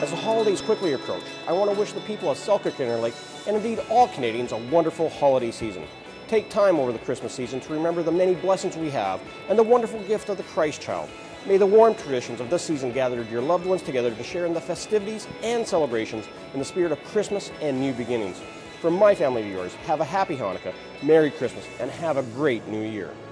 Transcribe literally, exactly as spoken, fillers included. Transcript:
As the holidays quickly approach, I want to wish the people of Selkirk-Interlake, and indeed all Canadians, a wonderful holiday season. Take time over the Christmas season to remember the many blessings we have and the wonderful gift of the Christ child. May the warm traditions of this season gather your loved ones together to share in the festivities and celebrations in the spirit of Christmas and new beginnings. From my family to yours, have a happy Hanukkah, Merry Christmas, and have a great New Year.